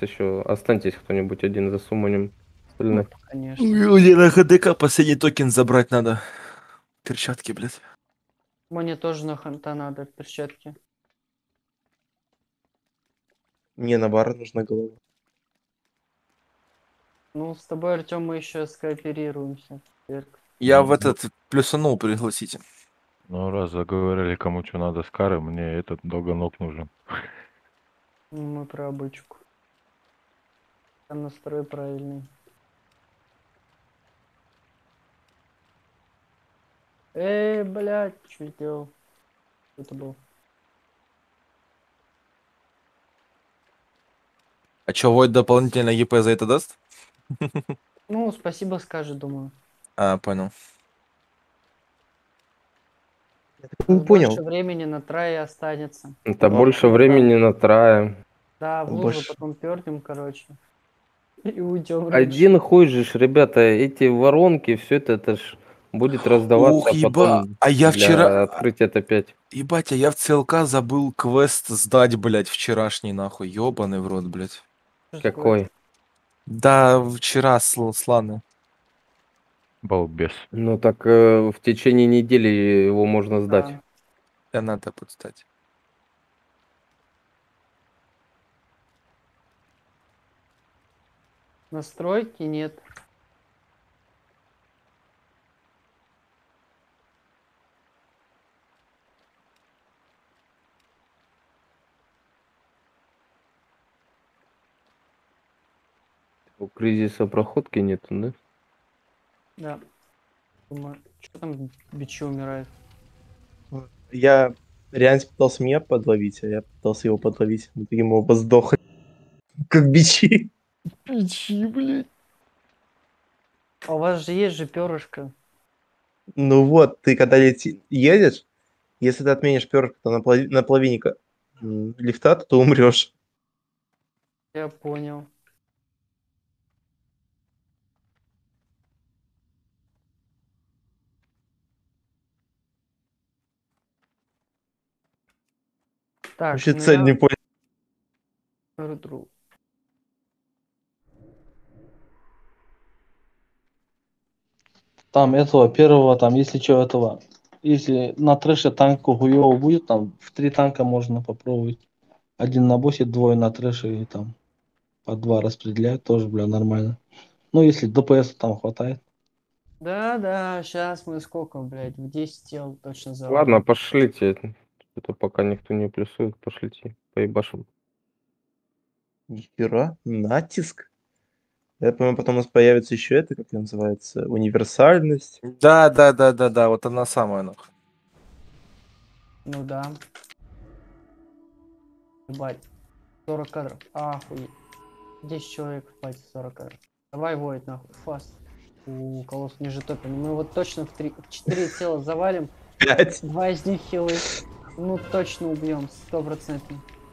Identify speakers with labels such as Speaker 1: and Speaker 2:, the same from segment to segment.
Speaker 1: сейчас еще останьтесь кто-нибудь один за сумманем
Speaker 2: Ну,
Speaker 1: остальных.
Speaker 2: конечно.
Speaker 3: Мне на ХДК последний токен забрать надо. Перчатки, блядь.
Speaker 2: Мне тоже на ханта надо перчатки.
Speaker 4: Мне наоборот нужна голова.
Speaker 2: Ну, с тобой, Артем, мы еще скооперируемся. Верк.
Speaker 3: Я в этот плюсанул, пригласите.
Speaker 5: Ну, раз заговорили, кому что надо с кары, мне этот долгоног нужен.
Speaker 2: Мы про обычку. Там настрой правильный. Блядь, что сделал? Что это был?
Speaker 3: А чё, Войд дополнительно ЕП за это даст?
Speaker 2: Ну, спасибо скажет, думаю.
Speaker 3: А, понял.
Speaker 4: Не понял.
Speaker 2: Больше времени на трае останется.
Speaker 1: Это больше времени на трае.
Speaker 2: Да, в лужу
Speaker 4: Больше.
Speaker 2: потом пернем, короче. И уйдем.
Speaker 1: Один хуй же ж, ребята, эти воронки, все это ж будет раздаваться
Speaker 3: Ух, еба,
Speaker 1: потом
Speaker 3: а я
Speaker 1: для
Speaker 3: вчера...
Speaker 1: открытия Т5.
Speaker 3: Ебать, а я в ЦЛК забыл квест сдать, блядь, вчерашний, нахуй. Ёбаный в рот, блядь.
Speaker 1: Какой?
Speaker 3: Да, вчера сланы.
Speaker 5: Балбес.
Speaker 1: Ну так в течение недели его можно сдать.
Speaker 2: Да.
Speaker 3: Да надо подстать.
Speaker 2: Настройки нет.
Speaker 1: У кризиса проходки нету, да?
Speaker 2: Да. Думаю, что там бичи умирает?
Speaker 4: Я реально пытался меня подловить, а я пытался его подловить. В итоге мы оба сдохли. Как бичи.
Speaker 2: Бичи, блядь. А у вас же есть же перышко.
Speaker 4: Ну вот, ты когда едешь, если ты отменишь перышко то на половине лифта, то ты умрешь.
Speaker 2: Я понял. Так,
Speaker 4: Вообще
Speaker 2: ну
Speaker 4: цель
Speaker 2: я
Speaker 4: не понял.
Speaker 2: рудру.
Speaker 6: Там этого первого, там, если что, этого. Если на трэше танк хуёво будет, там в 3 танка можно попробовать. Один на боссе, двое на трэше и там по 2 распределять, тоже, бля, нормально. Ну, если ДПС там хватает.
Speaker 2: Да, сейчас мы сколько, блядь, в 10 тел точно завалим.
Speaker 1: Ладно, пошлите. Это пока никто не плюсует, пошлите. Поебашим.
Speaker 4: Нихера, натиск. Я помню, потом у нас появится еще это, как ее называется, универсальность.
Speaker 3: Да, вот она самая, нахуй.
Speaker 2: Ну да. Ебать. 40 кадров. Ахуеть. 10 человек в пати, 40 кадров. Давай, Войд, нахуй. Фаст. У колосс ниже топим. Мы вот точно в 4 тела завалим.
Speaker 4: 5.
Speaker 2: 2 из них хилы. Ну точно убьем, 100%.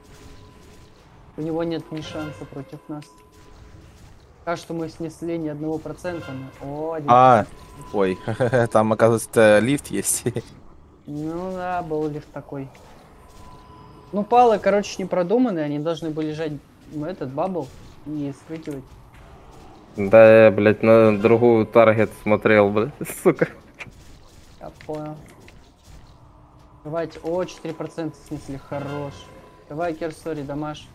Speaker 2: У него нет ни шанса против нас. Кажется, что мы снесли ни 1%. О, 1%.
Speaker 3: А, ой, там, оказывается, лифт есть.
Speaker 2: Ну да, был лифт такой. Ну, палы, короче, не продуманные. Они должны были лежать этот бабл и скрытивать.
Speaker 1: Да, я, блядь, на другую таргет смотрел, блядь, сука.
Speaker 2: Я понял. Давайте, о, 4% снесли, хорош. Давай, Керсори, дамаш.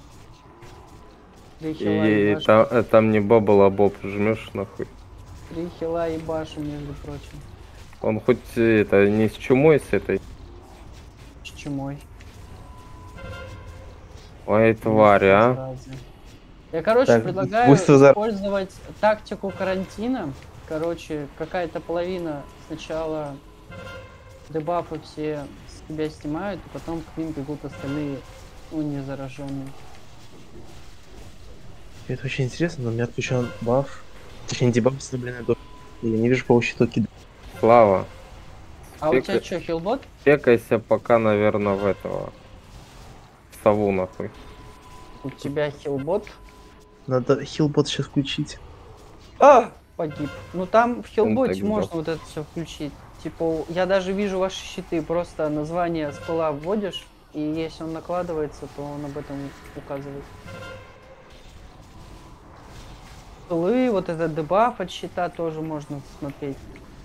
Speaker 2: 3 хила
Speaker 1: И
Speaker 2: ебашим.
Speaker 1: там не бабл, а боб жмешь нахуй.
Speaker 2: 3 хила ебашим, между прочим.
Speaker 1: Он хоть это не с чумой с этой.
Speaker 2: С чумой.
Speaker 1: Ой, тварь, а.
Speaker 2: Сразу. Я, короче,
Speaker 4: Так,
Speaker 2: предлагаю
Speaker 4: быстро
Speaker 2: использовать тактику карантина. Короче, какая-то половина сначала дебафы все с себя снимают, и потом к ним бегут остальные, ну, не зараженные.
Speaker 4: Это очень интересно, но у меня отключен баф. Точнее, дебаф с наблюдением до... Я не вижу по щитоки.
Speaker 1: Слава.
Speaker 2: А у тебя что, хилбот?
Speaker 1: Пекайся пока, наверное, в этого. В сову, нахуй.
Speaker 2: У тебя хилбот?
Speaker 4: Надо хилбот сейчас включить.
Speaker 2: Погиб. Ну там в хилботе
Speaker 1: так
Speaker 2: можно
Speaker 1: да.
Speaker 2: вот это все включить. Типа, я даже вижу ваши щиты, просто название спыла вводишь, и если он накладывается, то он об этом указывает. скиллы, вот этот дебаф от щита тоже можно смотреть.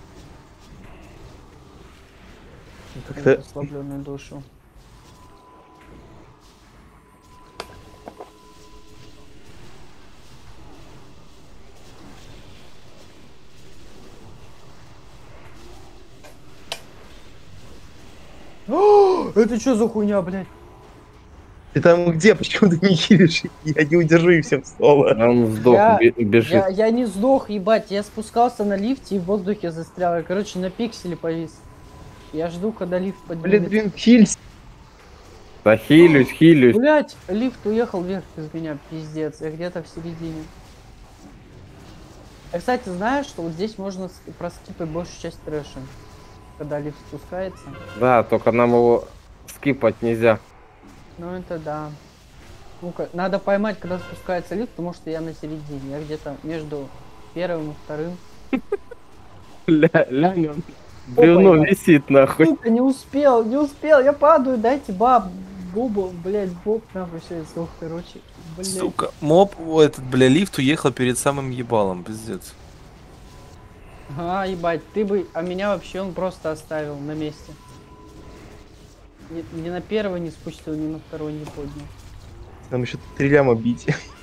Speaker 4: Как-то
Speaker 2: Ослабленную душу. О, это что за хуйня, блядь?
Speaker 4: ты там где? Почему ты не хилишь? Я не удержу и всем соло.
Speaker 1: Он сдох,
Speaker 2: Я-
Speaker 1: бежит.
Speaker 2: Я не сдох, ебать, я спускался на лифте и в воздухе застрял. Я, короче, на пикселе повис. Я жду, когда лифт поднимется.
Speaker 4: Блин, хильс.
Speaker 1: Да хилюсь.
Speaker 2: Блять, лифт уехал вверх из меня, пиздец. Я где-то в середине. Я, кстати, знаю, что вот здесь можно проскипать большую часть трэша. Когда лифт спускается.
Speaker 1: Да, только нам его скипать нельзя.
Speaker 2: Ну это да. Ну-ка, надо поймать, когда спускается лифт, потому что я на середине. Я где-то между первым и вторым.
Speaker 1: Лянь, он бревно
Speaker 2: ебать.
Speaker 1: висит нахуй.
Speaker 2: Сука, не успел, я падаю, дайте бубл, блять, боб, нахуй, все, я сдох, короче. Блять.
Speaker 3: Сука, моб, этот, бля, лифт уехал перед самым ебалом, пиздец.
Speaker 2: А, ебать, а меня вообще он просто оставил на месте. Ни на первый не спустил, ни на второй не поднял.
Speaker 4: Нам еще 3 ляма бить.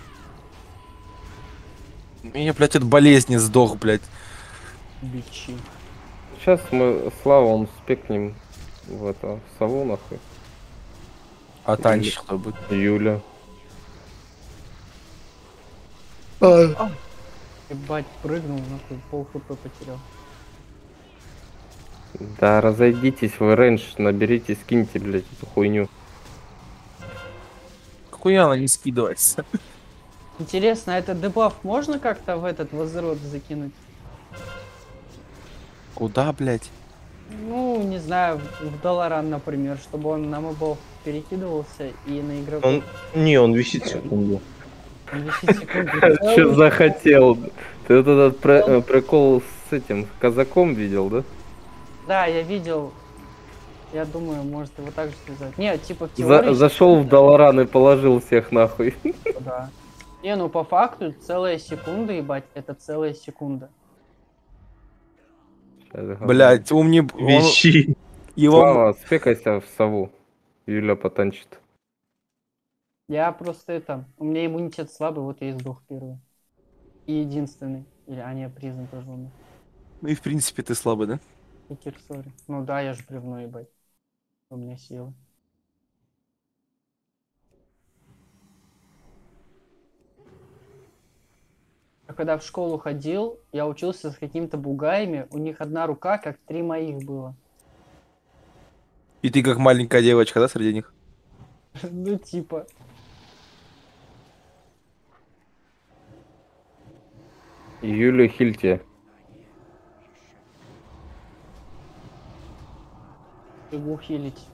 Speaker 3: Меня, блядь, от болезни сдох, блядь.
Speaker 2: Бичи.
Speaker 1: Сейчас мы Славу он спекнем в это, в сову нахуй.
Speaker 3: А танчик кто будет?
Speaker 1: Юля.
Speaker 2: Ебать, прыгнул, нахуй, пол хп потерял.
Speaker 1: Да разойдитесь вы рейндж, наберите, скиньте, блядь, эту хуйню.
Speaker 3: Хуя она не скидывается.
Speaker 2: Интересно, а этот дебаф можно как-то в этот возрод закинуть?
Speaker 3: Куда, блядь?
Speaker 2: Ну, не знаю, в Долларан, например, чтобы он на мобов перекидывался и на игроков.
Speaker 4: Он висит секунду.
Speaker 2: 10 секунд.
Speaker 1: Че захотел? Ты вот этот прикол с этим казаком видел, да?
Speaker 2: Да, я видел. Я думаю, может его так же связать. Нет, типа в теории...
Speaker 1: Зашел в Долларан и положил всех нахуй.
Speaker 2: Да. Не, ну по факту целая секунда, ебать, это целая секунда.
Speaker 3: Блядь, умни...
Speaker 4: Вещи.
Speaker 3: Его...
Speaker 1: Слава, спекайся в сову. Юля потанчит.
Speaker 2: Я просто это... У меня иммунитет слабый, вот я и сдох первый. И единственный. Или, не, призм тоже умер.
Speaker 3: Ну и в принципе ты слабый, да?
Speaker 2: Питер, сори. Ну да, я же бревно, ебать. У меня силы. Я когда в школу ходил, я учился с какими-то бугаями, у них одна рука, как 3 моих было.
Speaker 3: И ты как маленькая девочка, да, среди них?
Speaker 2: Ну типа.
Speaker 1: Юлю хильте.
Speaker 2: Бегу хилить.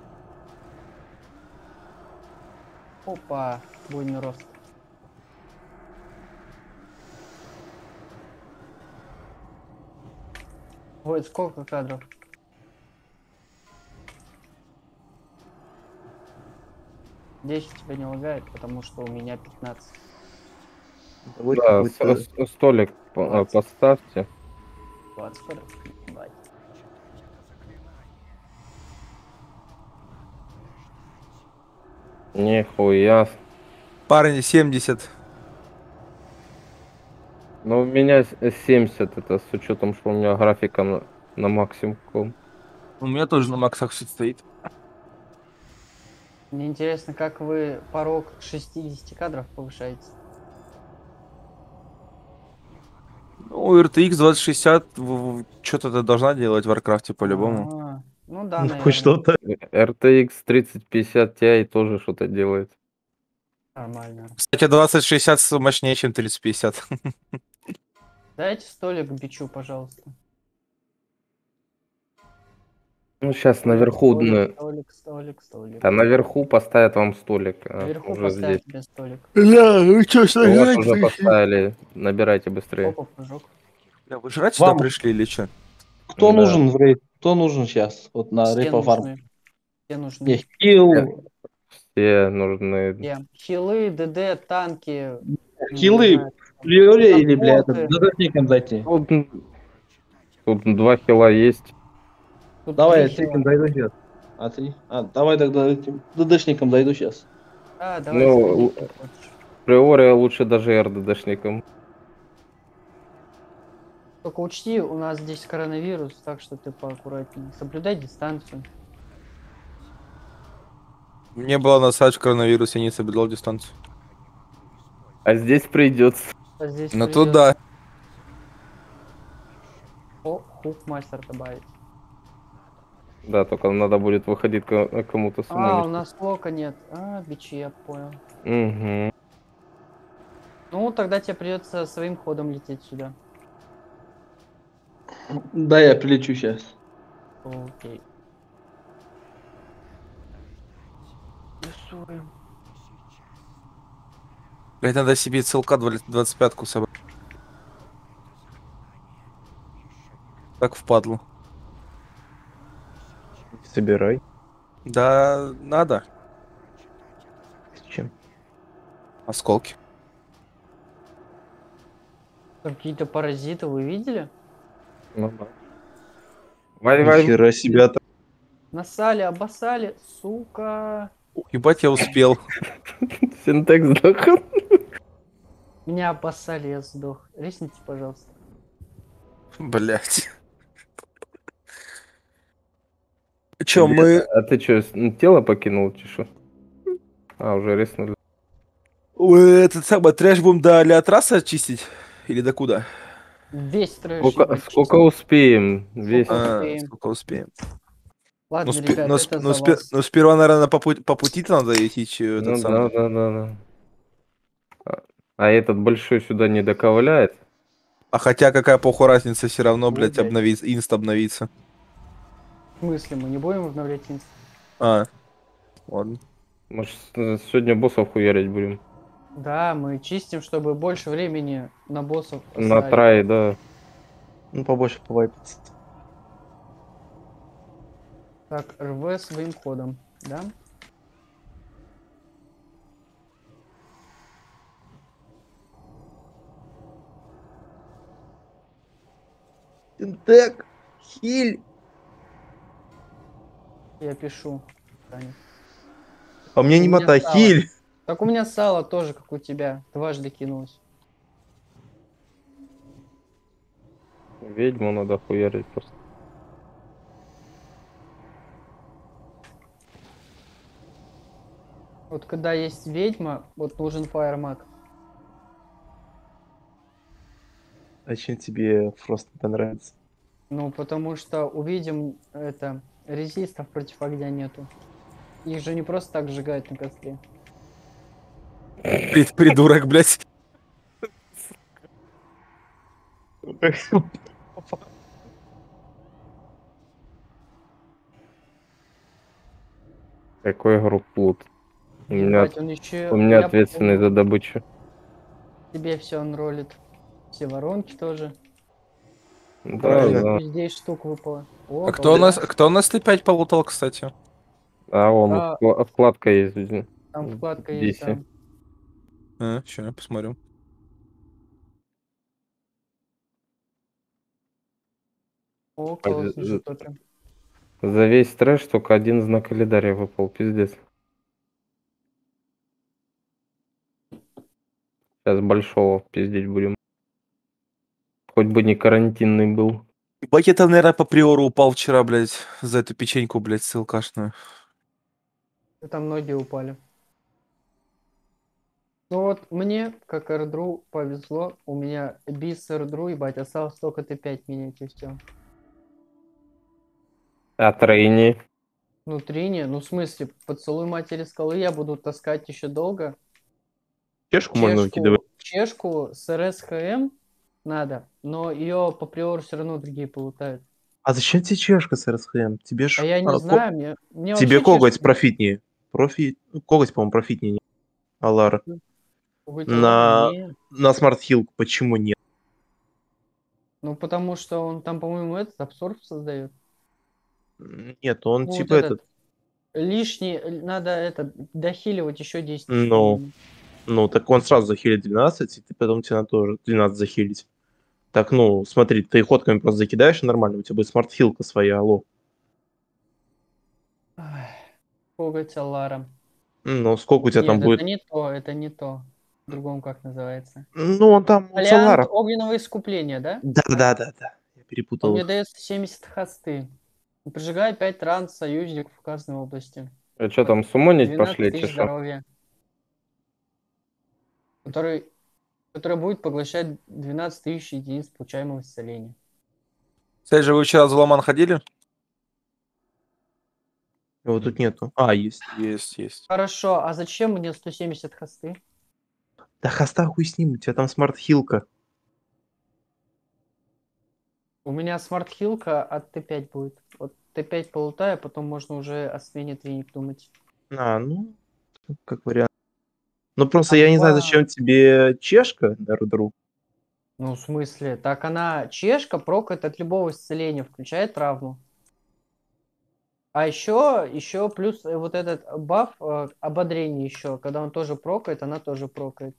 Speaker 2: Опа, буйный рост. Ой, сколько кадров? Здесь у тебя не лагает, потому что у меня 15.
Speaker 4: Вот
Speaker 1: Да,
Speaker 4: какой-то-
Speaker 1: столик поставьте.
Speaker 2: 20 кадров. Ебать.
Speaker 1: Нихуя.
Speaker 3: Парни, 70.
Speaker 1: Ну у меня 70, это с учетом, что у меня графика на максимум.
Speaker 3: У меня тоже на максах все стоит.
Speaker 2: Мне интересно, как вы порог 60 кадров повышаете?
Speaker 3: Ну, RTX 2060 что-то ты должна делать в Варкрафте по-любому.
Speaker 2: Ну да,
Speaker 4: Ну,
Speaker 2: наверное.
Speaker 4: хоть что-то.
Speaker 1: RTX 3050 Ti тоже что-то делает.
Speaker 2: Нормально.
Speaker 3: Кстати, 2060 мощнее, чем 3050.
Speaker 2: Дайте столик бичу, пожалуйста.
Speaker 1: Ну сейчас наверху,
Speaker 2: Столик.
Speaker 1: да наверху поставят вам столик.
Speaker 2: Наверху
Speaker 1: Уже
Speaker 2: поставить
Speaker 1: здесь.
Speaker 2: тебе столик.
Speaker 3: Бля, вы что,
Speaker 1: У вас уже поставили, набирайте быстрее.
Speaker 2: Опа, прыжок.
Speaker 3: Бля, вы жрать сюда
Speaker 6: Вам-
Speaker 3: пришли или что?
Speaker 6: Кто
Speaker 1: Да.
Speaker 6: нужен в рейд? Кто нужен сейчас? Вот на
Speaker 2: Все
Speaker 6: рейд по фарму.
Speaker 2: нужны. Все нужны.
Speaker 6: Не, хил,
Speaker 1: Все нужны.
Speaker 2: Все. Хилы, ДД, танки.
Speaker 6: хилы,
Speaker 2: не знаю,
Speaker 6: Приоре или, бля,
Speaker 2: Саппорты.
Speaker 6: ДДшником зайти?
Speaker 1: Тут 2 хила есть.
Speaker 2: Тут
Speaker 6: Давай, я
Speaker 2: три хила.
Speaker 6: этим зайду сейчас. А ты? Давай тогда этим ДДшником зайду сейчас.
Speaker 2: Да, давай,
Speaker 1: Ну,
Speaker 2: заходи, как хочешь.
Speaker 1: Приоре лучше даже РДДшником.
Speaker 2: Только учти, у нас здесь коронавирус, так что ты поаккуратнее. Соблюдай дистанцию.
Speaker 3: Мне было насрать в коронавирус, я не соблюдал дистанцию.
Speaker 1: А здесь придется.
Speaker 2: А здесь
Speaker 3: Ну
Speaker 2: придёт-
Speaker 3: тут да.
Speaker 2: О, хук мастер добавить.
Speaker 1: Да, только надо будет выходить кому-то
Speaker 2: У
Speaker 1: самому.
Speaker 2: нас лока нет. Бичи, я понял.
Speaker 1: Угу.
Speaker 2: Ну, тогда тебе придется своим ходом лететь сюда.
Speaker 6: Да, я прилечу сейчас.
Speaker 2: Окей. Рисуем.
Speaker 3: Блять, надо себе целка 25-ку собрать. Так впадло.
Speaker 4: Собирай.
Speaker 3: Да, надо.
Speaker 4: Зачем?
Speaker 3: Осколки.
Speaker 2: Там какие-то паразиты, вы видели?
Speaker 1: Ну да. Вай.
Speaker 4: Нихера себя там.
Speaker 2: Насали, обоссали, сука.
Speaker 3: Ебать, я успел.
Speaker 1: Синтекс сдох.
Speaker 2: Меня обоссали, я сдох. Ресните, пожалуйста.
Speaker 3: Блять. Чё, мы...
Speaker 1: А ты что, тело покинул, чешу? А, уже реснули.
Speaker 3: Этот самый трэш будем до Леотраса очистить? Или до куда?
Speaker 2: Весь трэш.
Speaker 1: Сколько,
Speaker 2: ебать,
Speaker 1: сколько
Speaker 2: чисто.
Speaker 1: успеем? Весь.
Speaker 2: Успеем.
Speaker 3: Сколько успеем?
Speaker 2: Ладно,
Speaker 3: Ну,
Speaker 2: ребят, это за вас.
Speaker 3: сперва, наверное, по пути-то надо идти, чё, этот
Speaker 1: Ну
Speaker 3: самый.
Speaker 1: да. А этот большой сюда не доковыляет?
Speaker 3: А хотя какая похуй разница, все равно,
Speaker 2: Ну,
Speaker 3: блядь,
Speaker 2: блядь.
Speaker 3: обновится, инст обновится.
Speaker 2: В смысле, мы не будем обновлять инст?
Speaker 3: А, ладно.
Speaker 1: Может, сегодня боссов хуярить будем?
Speaker 2: Да, мы чистим, чтобы больше времени на боссов
Speaker 1: На
Speaker 2: оставить.
Speaker 1: трае, да.
Speaker 4: Ну, побольше повайпаться.
Speaker 2: Так, РВ своим ходом, да?
Speaker 4: Синтек! Хиль!
Speaker 2: Я пишу. Таня.
Speaker 4: А мне
Speaker 2: У
Speaker 4: не
Speaker 2: меня
Speaker 4: мотай,
Speaker 2: сало.
Speaker 4: хиль!
Speaker 2: Так у меня сало тоже, как у тебя. Дважды кинулось.
Speaker 1: Ведьму надо хуярить просто.
Speaker 2: Вот когда есть ведьма, вот нужен фаермаг.
Speaker 4: А чем тебе Фрост не понравится?
Speaker 2: Ну, потому что увидим это, резистов против огня нету. Их же не просто так сжигают на костре.
Speaker 3: Придурок, блядь.
Speaker 1: Какой групплут. У
Speaker 2: Ебать, он еще...
Speaker 1: меня ответственный за добычу.
Speaker 2: Тебе все он ролит. Все воронки тоже.
Speaker 1: Да,
Speaker 4: Правильно.
Speaker 1: да.
Speaker 2: Здесь штук выпало. О,
Speaker 3: А кто у
Speaker 2: колбаса.
Speaker 3: нас, кто у нас Т5 полутал, кстати?
Speaker 1: А он
Speaker 2: А.
Speaker 1: вкладка есть. Здесь.
Speaker 2: Там вкладка есть,
Speaker 1: Здесь.
Speaker 2: да.
Speaker 3: Сейчас я посмотрю.
Speaker 2: О, колосс уже топим.
Speaker 1: За весь трэш только один знак календаря выпал, пиздец. Сейчас большого пиздеть будем. Хоть бы не карантинный был.
Speaker 3: Ебать, я там, наверное, по приору упал вчера, блядь, за эту печеньку, блядь, ссылкашную.
Speaker 2: Там многие упали. Ну вот мне, как эрдру, повезло. У меня бис эрдру, ебать, осталось только Т5 менять и все.
Speaker 1: А тройни.
Speaker 2: Ну, Трине, ну в смысле, поцелуй матери скалы я буду таскать еще долго.
Speaker 4: Чешку можно выкидывать.
Speaker 2: Чешку с РСХМ надо, но ее по приору все равно другие полутают.
Speaker 4: А зачем тебе чешка с РСХМ? Тебе ж...
Speaker 2: А я не знаю, мне
Speaker 4: Тебе
Speaker 2: вообще
Speaker 4: коготь
Speaker 2: чешка-
Speaker 4: профитнее. Коготь, по-моему, профитнее. Не? Алара.
Speaker 2: Коготь
Speaker 4: на-
Speaker 2: ладно, не.
Speaker 4: На Смарт Хилл почему нет?
Speaker 2: Ну потому что он там, по-моему, этот абсорб создает.
Speaker 4: Нет, он
Speaker 2: Ну,
Speaker 4: типа
Speaker 2: вот
Speaker 4: этот...
Speaker 2: Лишний, надо это дохиливать еще 10
Speaker 4: Ну.
Speaker 2: минут.
Speaker 4: Ну, так он сразу захилит 12, и ты потом тебе надо тоже 12 захилить. Так, ну, смотри, ты ходками просто закидаешь, и нормально, у тебя будет смарт-хилка своя, алло.
Speaker 2: Коготь Алара.
Speaker 4: Ну, сколько у тебя там
Speaker 2: Нет, это
Speaker 4: будет?
Speaker 2: не то, это не то. В другом как называется?
Speaker 4: Ну, он там, он
Speaker 2: Вариант
Speaker 4: Солара.
Speaker 2: огненного искупления, да?
Speaker 4: Да. Я
Speaker 2: Он
Speaker 4: перепутал
Speaker 2: мне
Speaker 4: их.
Speaker 2: дает 70 хосты. Прожигай 5 ран союзник в указанной области.
Speaker 1: А что там, сумонить
Speaker 2: 12
Speaker 1: пошли,
Speaker 2: тысяч
Speaker 1: чеша?
Speaker 2: здоровья. Который, который будет поглощать 12 тысяч единиц получаемого исцеления.
Speaker 3: Кстати же, вы вчера в Зломан ходили?
Speaker 4: Его тут нету. А, есть.
Speaker 3: Есть.
Speaker 2: Хорошо, а зачем мне 170 хосты?
Speaker 4: Да хоста хуй с ним, у тебя там смарт-хилка.
Speaker 2: У меня смарт-хилка от Т5 будет. Вот Т5 полутаю, а потом можно уже о смене треник думать.
Speaker 4: А, ну, как вариант. Ну, просто
Speaker 2: Там
Speaker 4: я не знаю,
Speaker 2: два.
Speaker 4: зачем тебе чешка на рудру.
Speaker 2: Ну, в смысле? Так она чешка прокает от любого исцеления, включая травму. А еще плюс вот этот баф ободрение еще, когда он тоже прокает, она тоже прокает.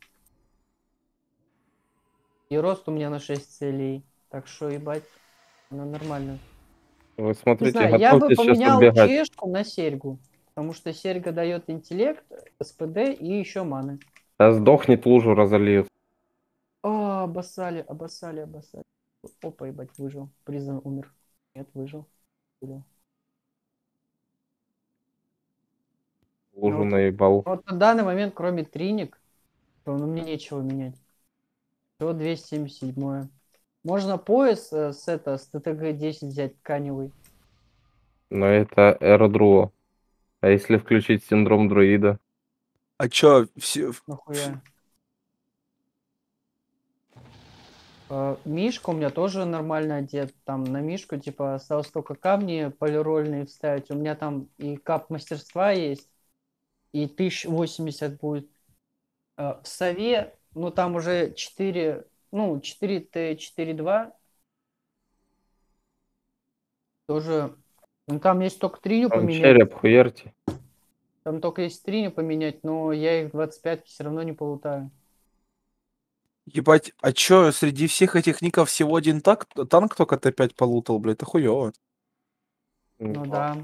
Speaker 2: И рост у меня на 6 целей. Так что, ебать, она нормально.
Speaker 1: Вы
Speaker 2: Не
Speaker 1: смотрите,
Speaker 2: знаю, я бы
Speaker 1: готовьтесь сейчас
Speaker 2: поменял
Speaker 1: отбегать.
Speaker 2: чешку на серьгу. Потому что серьга дает интеллект, СПД и еще маны.
Speaker 1: Да сдохнет, лужу разольют.
Speaker 2: О, обоссали. Опа, ебать, выжил. Призан умер. Нет, выжил. Блин.
Speaker 1: Лужу
Speaker 2: вот-
Speaker 1: наебал.
Speaker 2: Вот на данный момент, кроме триник, то ну, мне нечего менять. Все 277. Можно пояс с ТТГ-10 взять тканевый.
Speaker 1: Но это Эродруо. А если включить синдром друида?
Speaker 3: А чё, все...
Speaker 2: Нахуя? Мишка у меня тоже нормально одет. Там на Мишку, типа, осталось только камни полирольные вставить. У меня там и кап мастерства есть, и 1080 будет. В сове, ну, там уже 4, ну, 4Т4.2 тоже. Ну, там есть только триню
Speaker 1: Там
Speaker 2: поменять.
Speaker 1: череп хуерти.
Speaker 2: Там только есть триню поменять, но я их 25 все равно не полутаю.
Speaker 3: Ебать, а чё, среди всех этих ников всего один танк только Т5 полутал, блядь, это хуёво.
Speaker 2: Ну да.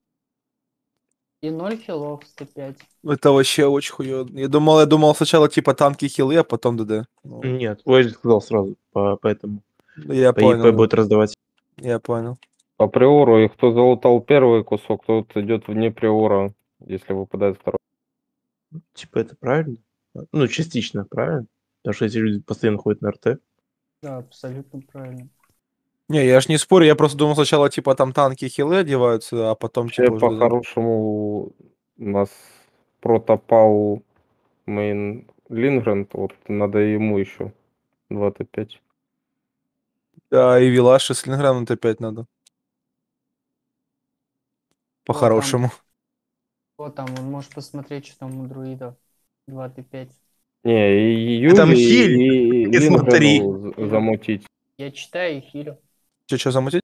Speaker 2: И 0 хилов 105.
Speaker 3: Это вообще очень хуёво. Я думал сначала типа танки хилы, а потом ДД. Ну,
Speaker 4: Нет, Уэйд сказал сразу, поэтому
Speaker 3: я
Speaker 4: по ИП
Speaker 3: понял,
Speaker 4: будет раздавать.
Speaker 3: я понял.
Speaker 1: По приору, и кто залутал первый кусок, тот идет вне приора, если выпадает второй.
Speaker 4: Типа это правильно? Ну, частично правильно. Потому что эти люди постоянно ходят на РТ.
Speaker 2: Да, абсолютно правильно.
Speaker 3: Не, я ж не спорю, я просто думал сначала типа там танки хилы одеваются, а потом
Speaker 1: Вообще,
Speaker 3: типа уже ДД.
Speaker 1: по-хорошему, у нас протопал мейн Лингранд, вот надо ему еще 25.
Speaker 3: Да, и Вилаши с Линграном Т5 надо. По-хорошему.
Speaker 2: Вот там, он может посмотреть, что там у друидов. 2Т5.
Speaker 1: Не, и
Speaker 4: Ты там
Speaker 1: Юли,
Speaker 4: хиль,
Speaker 1: и
Speaker 4: не смотри.
Speaker 1: Линграну замутить.
Speaker 2: Я читаю и хилю.
Speaker 3: Чё замутить?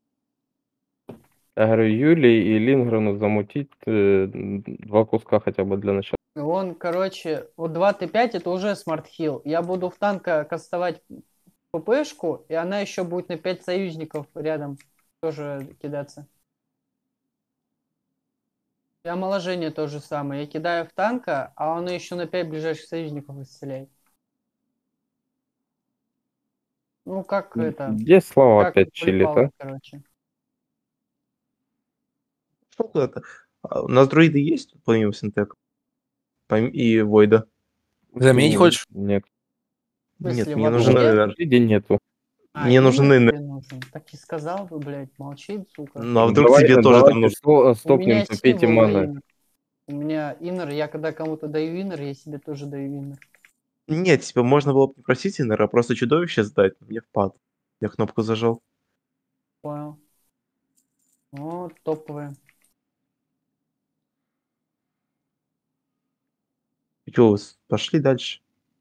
Speaker 1: Я говорю, Юли и Линграну замутить 2 куска хотя бы для начала.
Speaker 2: Он, короче, вот 2Т5 это уже смарт-хил. Я буду в танка кастовать ППшку, и она еще будет на 5 союзников рядом тоже кидаться. И омоложение то же самое. Я кидаю в танка, а он еще на 5 ближайших союзников исцеляет. Ну, как это...
Speaker 1: Где Слава
Speaker 2: Как
Speaker 1: опять чилит,
Speaker 2: полипалка,
Speaker 1: а?
Speaker 2: короче.
Speaker 4: Что куда-то? У нас друиды есть, помимо Синтека? И Войда?
Speaker 3: Заменить хочешь?
Speaker 1: Нет,
Speaker 2: В
Speaker 4: Нет,
Speaker 2: смысле,
Speaker 4: мне
Speaker 2: вообще?
Speaker 4: нужен Иннер.
Speaker 1: Иди нету.
Speaker 4: Мне нужен
Speaker 2: Иннер
Speaker 4: Иннер.
Speaker 2: тебе нужен? Так и сказал бы, блядь, молчит, сука.
Speaker 4: Ну а вдруг тебе тоже там нужен?
Speaker 2: У
Speaker 1: стопнем
Speaker 2: меня
Speaker 1: по 5
Speaker 2: сивол
Speaker 1: маны.
Speaker 2: иннер. У меня иннер, я когда кому-то даю иннер, я себе тоже даю иннер.
Speaker 4: Нет, типа можно было бы не просить Иннера, а просто чудовище сдать. Мне впад. Я кнопку зажал.
Speaker 2: Понял. Вот, топовые.
Speaker 4: Чё, пошли дальше.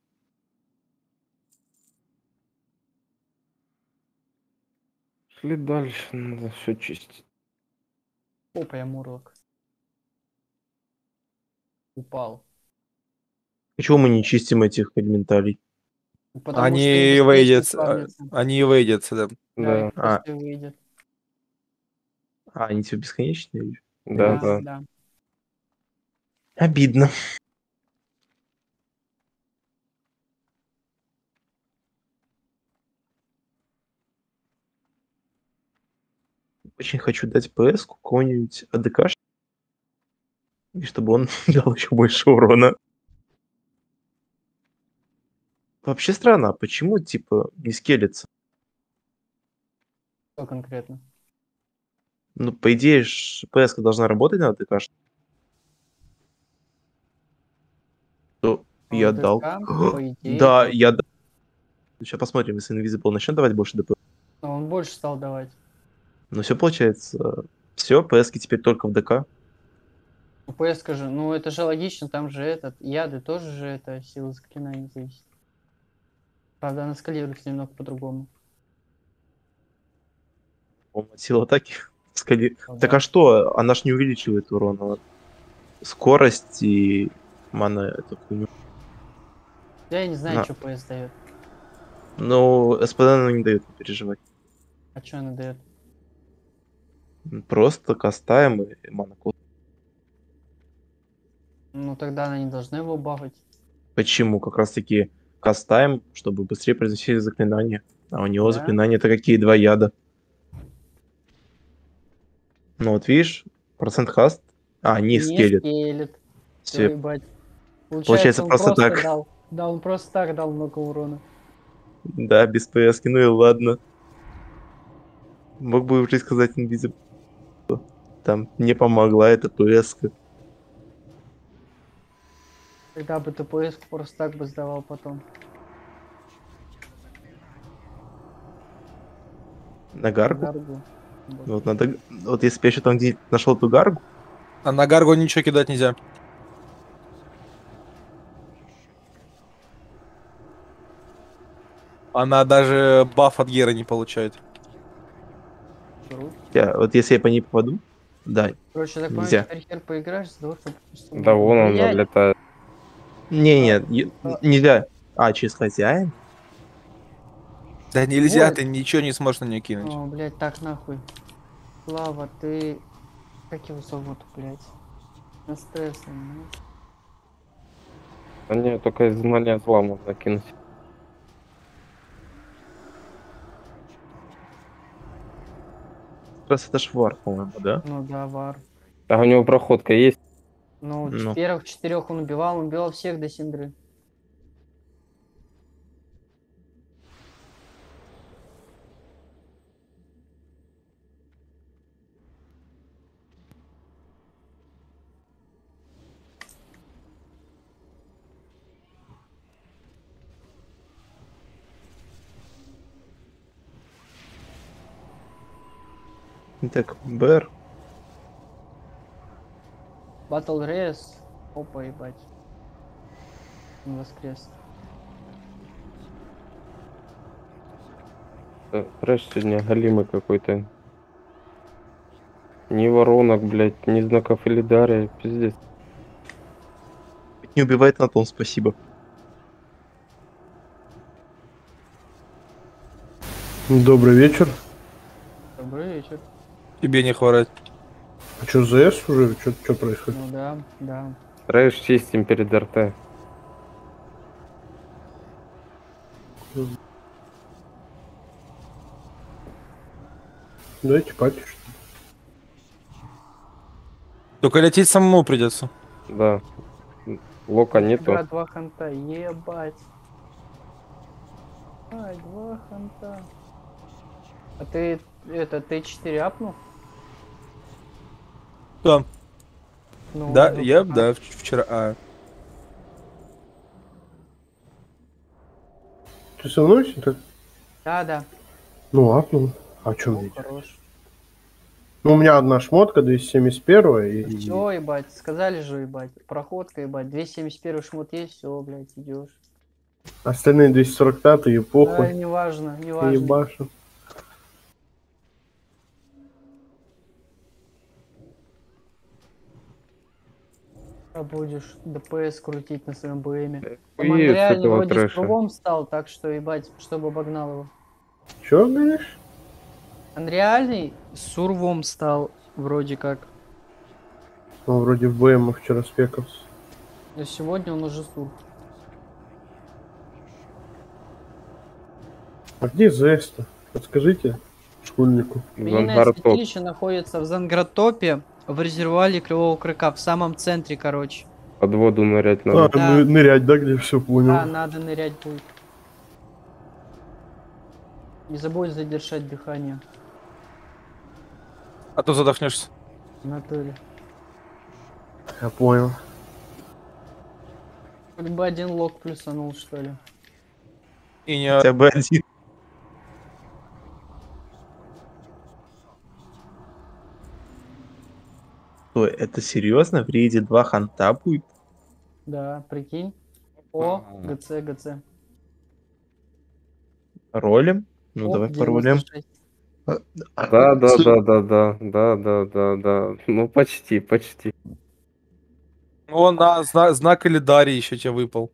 Speaker 1: Шли дальше, надо все чистить.
Speaker 2: Опа, я мурлок. Упал.
Speaker 4: Почему мы не чистим этих элементалей?
Speaker 2: Потому что
Speaker 3: Они
Speaker 2: им быстрее
Speaker 3: выйдет,
Speaker 2: спавнится.
Speaker 3: они выйдет, да.
Speaker 2: Да,
Speaker 1: Да,
Speaker 2: их
Speaker 4: А.
Speaker 2: быстрее выйдет.
Speaker 4: Они все бесконечные?
Speaker 1: да,
Speaker 2: Да,
Speaker 1: да.
Speaker 2: да.
Speaker 4: Обидно. Очень хочу дать ПС какому-нибудь АДК, и чтобы он дал еще больше урона. Вообще странно, а почему, типа, не скелется?
Speaker 2: Что конкретно?
Speaker 4: Ну, по идее, ПС должна работать на АДК. То
Speaker 2: А
Speaker 4: я
Speaker 2: вот
Speaker 4: дал.
Speaker 2: ДСК, по идее,
Speaker 4: Да,
Speaker 2: да.
Speaker 4: я дал. Сейчас посмотрим, если Invisible начнет давать больше ДП.
Speaker 2: Но он больше стал давать.
Speaker 4: Ну, все получается. Все, ПСки теперь только в ДК.
Speaker 2: Ну, ПС скажи, ну это же логично, там же этот, яды тоже же это сила заклинаний зависит. Правда, она скалируется немного по-другому.
Speaker 4: От силы атаки.
Speaker 2: Ну
Speaker 4: Так
Speaker 2: да.
Speaker 4: а что? Она ж не увеличивает урона. Скорость и мана эту хуйню.
Speaker 2: Я не знаю,
Speaker 4: На.
Speaker 2: что ПС дает.
Speaker 4: Ну, СПД она не дает, не переживать.
Speaker 2: А что она дает?
Speaker 4: Просто кастаем и мана код.
Speaker 2: Ну тогда она не должна его бафать.
Speaker 4: Почему? Как раз таки кастаем, чтобы быстрее произносить заклинания. А у него
Speaker 2: Да?
Speaker 4: заклинания это какие два яда. Ну вот видишь, процент хаст. А, не
Speaker 2: Не
Speaker 4: скелет.
Speaker 2: скелет. Всё,
Speaker 4: Все.
Speaker 2: ебать.
Speaker 4: Получается,
Speaker 2: Он
Speaker 4: просто
Speaker 2: просто
Speaker 4: так.
Speaker 2: дал. Да, он просто так дал много урона.
Speaker 4: Да, без ПСки, ну и ладно. Мог бы уже сказать Invisible. Там не помогла эта ПСка.
Speaker 2: Тогда бы ты ПС просто так бы сдавал потом.
Speaker 4: На гаргу?
Speaker 2: Гаргу.
Speaker 4: Вот надо. Вот если бы я еще там где нашел эту гаргу,
Speaker 3: А на Гаргу ничего кидать нельзя. Она даже баф от Гера не получает.
Speaker 2: Круто.
Speaker 4: вот если я по ней попаду, да,
Speaker 2: Короче, так понимаю,
Speaker 4: нельзя.
Speaker 2: теперь хер поиграешь, за того, чтобы...
Speaker 1: Да вон она летает.
Speaker 4: Не,
Speaker 2: а-
Speaker 4: нельзя. А, через хозяин?
Speaker 3: Да нельзя,
Speaker 2: Вот.
Speaker 3: ты ничего не сможешь на нее кинуть.
Speaker 2: О, блядь, так нахуй. Слава, ты... Как его зовут, блядь? На стрессе, ну.
Speaker 1: А не, только из знания зла можно кинуть.
Speaker 4: Как раз это швар, по-моему, да?
Speaker 2: Ну да, вар.
Speaker 1: А у него проходка есть?
Speaker 2: Ну,
Speaker 4: Ну.
Speaker 2: первых 4 он убивал всех до Синдры.
Speaker 4: Так, БР.
Speaker 2: Батл Рейс. Опа, ебать. Он воскрес.
Speaker 1: Трэш сегодня галимый какой-то. Ни воронок, блядь, ни знаков Элидария, пиздец.
Speaker 4: Не убивает Натон, спасибо.
Speaker 7: Добрый вечер.
Speaker 2: Добрый вечер.
Speaker 3: Тебе не хватает.
Speaker 7: А что, ЗС уже? Что происходит?
Speaker 2: Ну да, да.
Speaker 1: Трэш чистим перед РТ.
Speaker 7: Дайте пати, что ли.
Speaker 3: Только лететь самому придется.
Speaker 1: Да. Лока нету.
Speaker 2: Нифига, 2 ханта, ебать. Ай, 2 ханта. А ты, это, Т4 апнул?
Speaker 3: Да,
Speaker 2: Ну,
Speaker 3: да,
Speaker 2: ну,
Speaker 3: я,
Speaker 2: а,
Speaker 3: да, вчера.
Speaker 7: Ты со мной сидишь?
Speaker 2: Да, да.
Speaker 7: Ну, апнул. А что
Speaker 2: Ну,
Speaker 7: мне?
Speaker 2: хорош.
Speaker 7: Ну, у меня одна шмотка 271 и...
Speaker 2: Все, ебать, сказали же, ебать. Проходка, ебать. 271 шмот есть, все, блядь, идешь.
Speaker 7: Остальные 245 и
Speaker 2: Да,
Speaker 7: похуй.
Speaker 2: неважно,
Speaker 7: И
Speaker 2: неважно.
Speaker 7: ебашу.
Speaker 2: А, будешь ДПС крутить на своем БМе. Там
Speaker 1: Хуею с
Speaker 2: реально
Speaker 1: этого
Speaker 2: вроде с
Speaker 1: трэша.
Speaker 2: кругом стал, так что, ебать, чтобы обогнал его.
Speaker 7: Чё, говоришь?
Speaker 2: Анреальный с сурвом стал, вроде как.
Speaker 7: Он вроде в БМ вчера спекался.
Speaker 2: Но сегодня он уже сур.
Speaker 7: А где ЗС-то? Подскажите школьнику.
Speaker 2: Минное
Speaker 1: Зангартоп.
Speaker 2: святилище находится в Зангратопе, в резервуаре Кривого Крыка, в самом центре, короче.
Speaker 1: Под воду нырять
Speaker 7: А,
Speaker 1: надо.
Speaker 2: Да.
Speaker 7: нырять, да, где все понял.
Speaker 2: Да, надо нырять будет. Не забудь задержать дыхание.
Speaker 3: А то задохнешься.
Speaker 2: В натуре.
Speaker 7: Я понял.
Speaker 2: Хоть бы один лог плюсанул, что ли.
Speaker 3: И не...
Speaker 4: Хотя бы один. Ой, это серьезно? В рейде 2 ханта будет?
Speaker 2: Да, прикинь. О, ГЦ.
Speaker 4: Ролем? Ну,
Speaker 2: О,
Speaker 4: давай поролем.
Speaker 2: 96.
Speaker 1: Да. Ну, почти.
Speaker 3: О, знак Элидарии еще тебе выпал.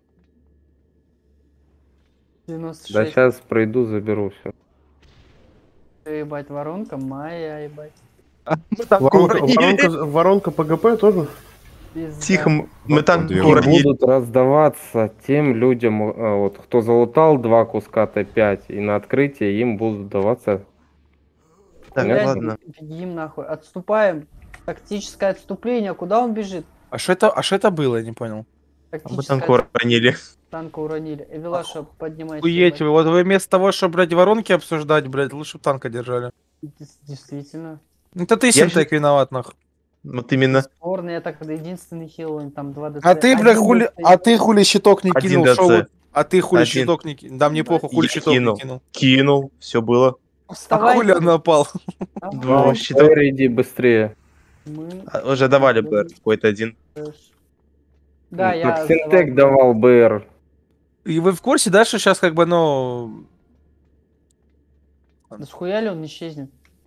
Speaker 2: 96.
Speaker 1: Да сейчас пройду, заберу все.
Speaker 2: Ебать, воронка моя, ебать.
Speaker 3: Мы там
Speaker 7: Воронка ПГП тоже?
Speaker 2: Пизда.
Speaker 4: Тихо, мы там
Speaker 5: Две
Speaker 1: И
Speaker 4: уронили.
Speaker 1: будут раздаваться тем людям, вот, кто залутал 2 куска Т5, и на открытие им будут даваться.
Speaker 4: Так,
Speaker 2: Блядь,
Speaker 4: ладно.
Speaker 2: бегим нахуй. Отступаем. Тактическое отступление. Куда он бежит?
Speaker 3: А что это было, я не понял.
Speaker 4: А мы
Speaker 2: Тактическое
Speaker 4: танк уронили.
Speaker 2: танка уронили. Эвелаша, поднимайся.
Speaker 3: Уедь,
Speaker 2: ебать.
Speaker 3: вот вы вместо того, чтобы, блядь, воронки обсуждать, блядь, лучше б танка держали.
Speaker 2: Действительно.
Speaker 3: Это ты,
Speaker 4: Я
Speaker 3: Синтек, виноват, нахуй.
Speaker 4: Вот именно.
Speaker 2: Спорно, я так единственный хил, он там 2 ДЦ.
Speaker 3: А ты, бля, хули щиток не
Speaker 4: Один
Speaker 3: кинул? Шо
Speaker 4: ДЦ.
Speaker 3: вот- А ты хули
Speaker 4: Один.
Speaker 3: щиток не кинул? Да мне похуй, хули
Speaker 4: Я
Speaker 3: щиток не
Speaker 4: кинул.
Speaker 3: кинул.
Speaker 4: Кинул, все было.
Speaker 3: А
Speaker 2: Вставай.
Speaker 3: хули он напал?
Speaker 4: Ну, щиток.
Speaker 1: Давай, иди быстрее.
Speaker 2: Мы...
Speaker 4: Уже давали БР какой-то один.
Speaker 2: Да,
Speaker 1: Ну,
Speaker 2: я
Speaker 1: так Синтек давал БР.
Speaker 3: И вы в курсе, да, что сейчас как бы, ну...
Speaker 2: Да схуяли он не исчезнет.